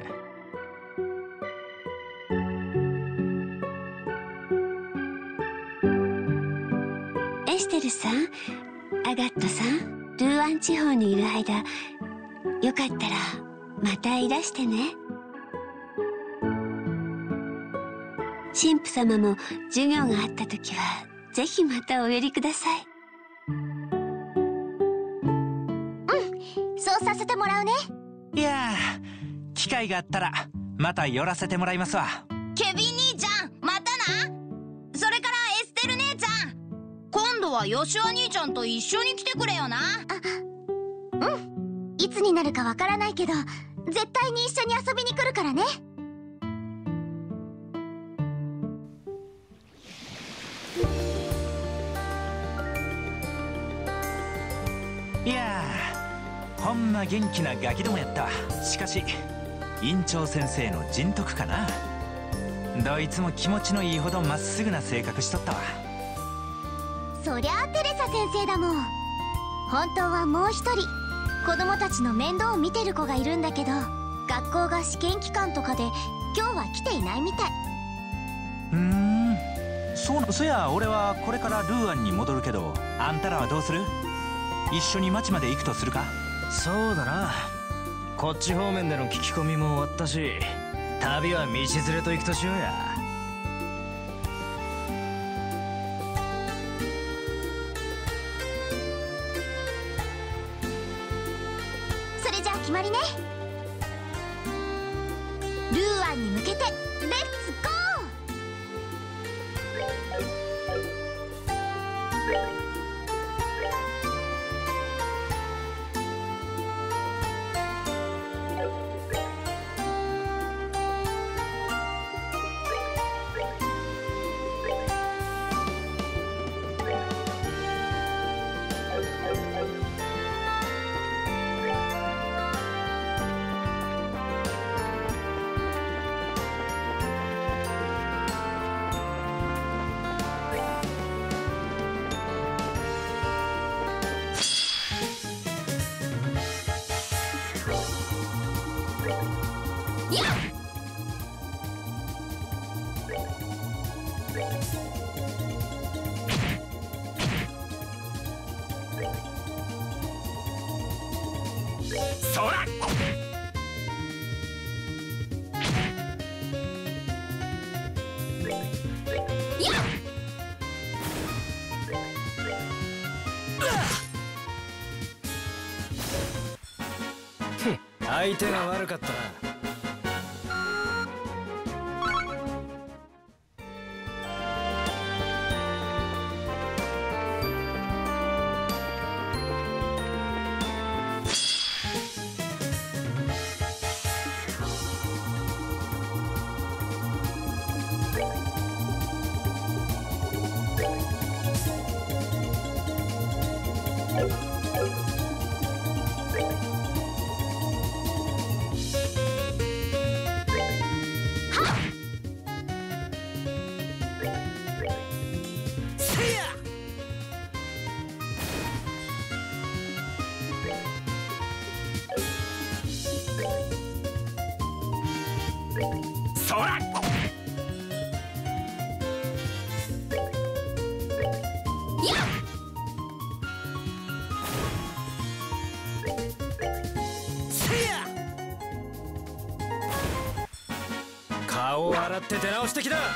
エステルさん、アガットさん、ルーアン地方にいる間、よかったらまたいらしてね。神父様も授業があった時はぜひまたお寄りください。 そうさせてもらうね。 いやー、機会があったらまた寄らせてもらいますわ。 ケビン兄ちゃんまたな。それからエステル姉ちゃん、今度はヨシュア兄ちゃんと一緒に来てくれよな。 いつになるかわからないけど絶対に一緒に遊びに来るからね。 いやー、ほんま元気なガキどもやったわ。しかし院長先生の人徳かな。どいつも気持ちのいいほどまっすぐな性格しとったわ。 そりゃあテレサ先生だもん。本当はもう一人子供たちの面倒を見てる子がいるんだけど、学校が試験期間とかで今日は来ていないみたい。 そや俺はこれからルーアンに戻るけど、あんたらはどうする？一緒に町まで行くとするか？ そうだな。こっち方面での聞き込みも終わったし、旅は道連れと行くとしようや。 まりね。ルーアンに向けてレッツゴー。 そら相手が悪かったな。 そら顔を洗って出直してきな。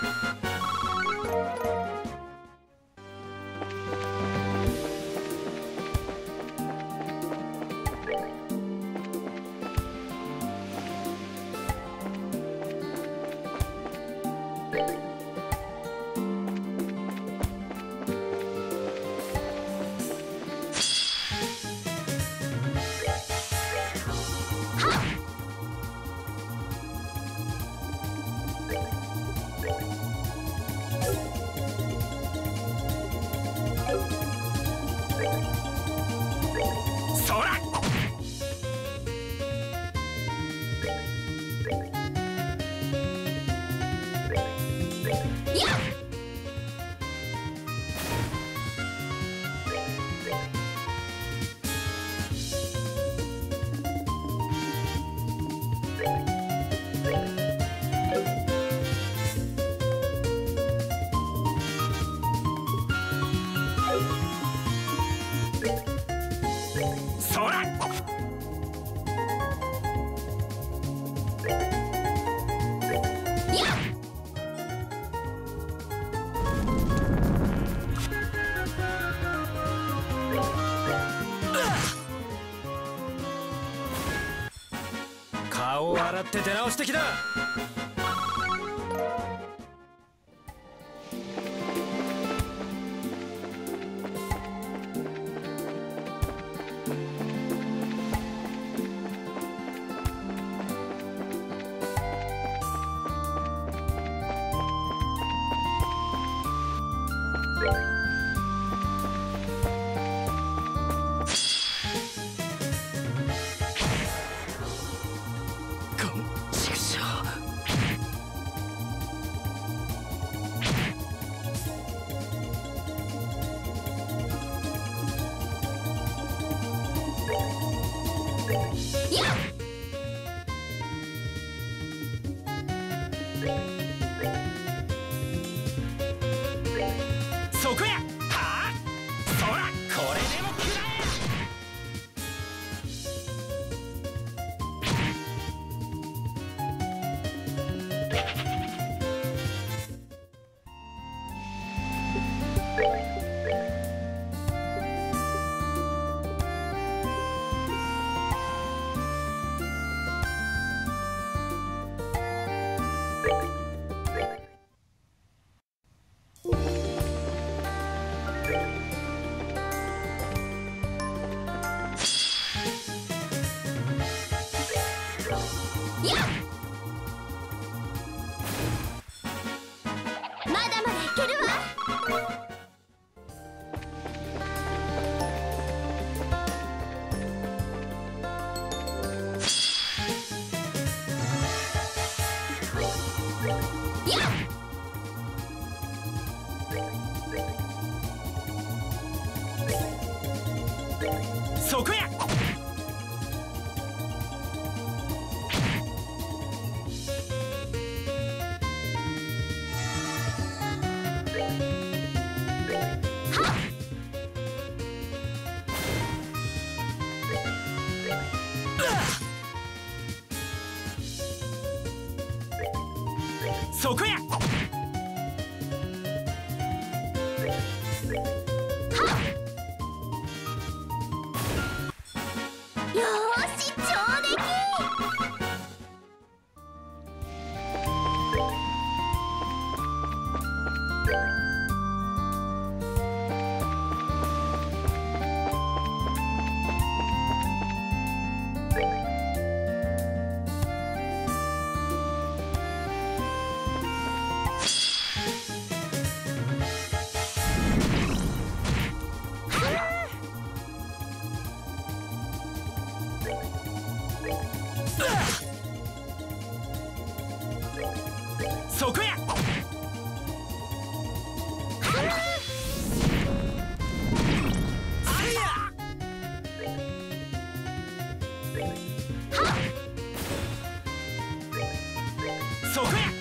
そらそら顔を洗って出直してきな。 そこや。はあ、そらこれでも食らえ。 まだまだいけるわ。 そこや。そこや。 よーし、上出来。 そこや。そこや。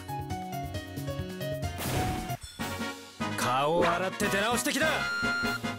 顔を洗って出直してきな。